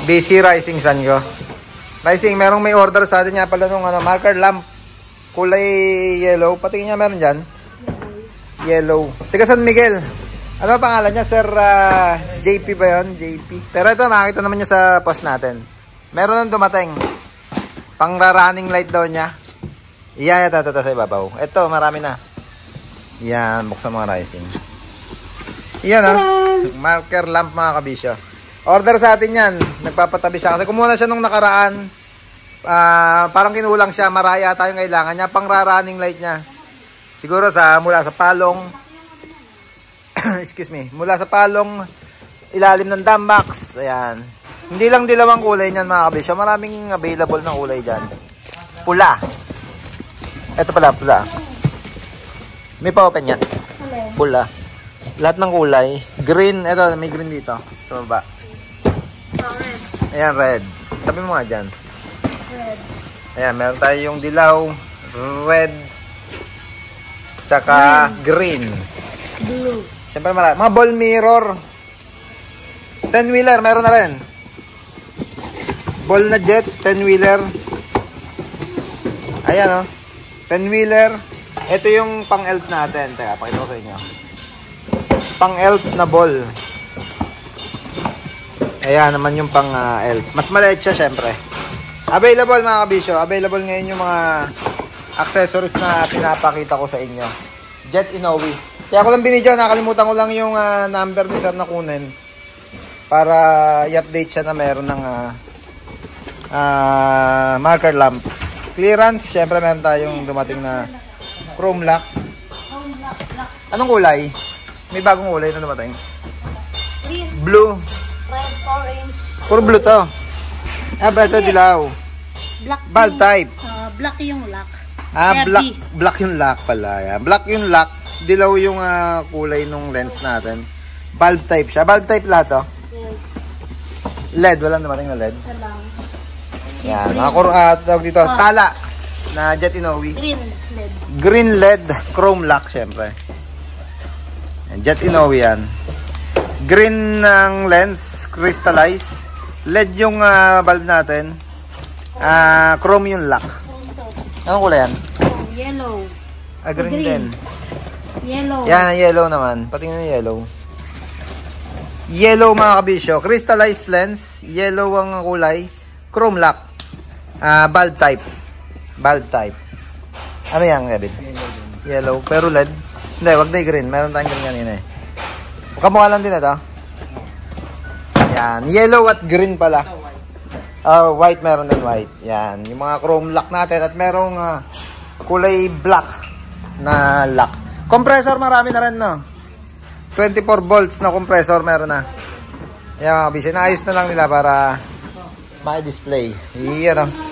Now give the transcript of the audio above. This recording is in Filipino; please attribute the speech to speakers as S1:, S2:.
S1: Busy Rising Sun ko. Rising, merong may order sa atin nga pala nung marker lamp. Kulay yellow. Patingin niya meron dyan. Yellow. Tiga San Miguel. Ano pangalan niya? Sir JP ba yun? JP. Pero ito, makikita naman niya sa post natin. Meron nang dumating. Pang-running light daw niya. Iyan, ito sa ibabaw. Ito, marami na. Yan, buksan mga Rising. Iyan, marker lamp mga kabisyo. Order sa atin yan. Nagpapatabi siya. Kasi kumuha na siya nung nakaraan. Parang kinulang siya. Maraya tayong kailangan niya. Pang-running light niya. Siguro mula sa palong. Excuse me. Mula sa palong. Ilalim ng dumbox. Ayan. Hindi lang dilawang kulay niyan mga kabisyo. Maraming available na kulay dyan. Pula. Ito pala, pula. May pa-open yan. Pula. Lahat ng kulay. Green. Ito, may green dito. Sa baba. Ayan, red. Tabi mo nga dyan. Red. Ayan, meron tayo yung dilaw, red, tsaka green.
S2: Blue.
S1: Siyempre marami. Mga ball mirror. 10-wheeler, meron na rin. Ball na jet, 10-wheeler. Ayan, 10-wheeler. Ito yung pang-elf natin. Teka, pakita ko sa inyo. Pang-elf na ball. Ayan naman yung pang-elf. Mas maliit siya, syempre. Available mga kabisyo. Available ngayon yung mga accessories na pinapakita ko sa inyo. Jet Inoue. Kaya ko lang binidyo. Nakalimutan ko lang yung number ni Sir na kunin. Para i-update siya na meron ng marker lamp. Clearance. Syempre meron tayong dumating na chrome lock. Anong kulay? May bagong kulay na dumating. Blue.
S2: Red, orange.
S1: Puro blue to. Ito dilaw.
S2: Black.
S1: Bulb type.
S2: Black yung lock.
S1: Black yung lock pala. Yan. Black yung lock. Dilaw yung kulay nung lens natin. Bulb type siya. Bulb type lahat to.
S2: Yes.
S1: LED. Wala naman na LED.
S2: Salang.
S1: Yan. Mga tawag dito. Tala. Na Jet Inoue.
S2: Green LED.
S1: Green LED. Chrome lock syempre. Jet Inoue yan. Green ng lens, crystallize. LED yung bulb natin. Chrome yung lock. Anong kulay yan?
S2: Yellow.
S1: Green din.
S2: Yellow.
S1: Yan, yellow naman. Patingin na yellow. Yellow mga kabisyo. Crystallized lens. Yellow ang kulay. Chrome lock. Bulb type. Bulb type. Ano yan, Kevin? Yellow. Pero LED. Hindi, wag na green. Meron tayong green kanina eh. Kamukha lang din ito. Yan. Yellow at green pala. White, meron din white. Yan. Yung mga chrome lock natin. At merong kulay black na lock. Compressor, marami na rin, no? 24 volts na compressor, meron na. Yan mga kabisyo. Naayos na lang nila para ma-display. Yan, no?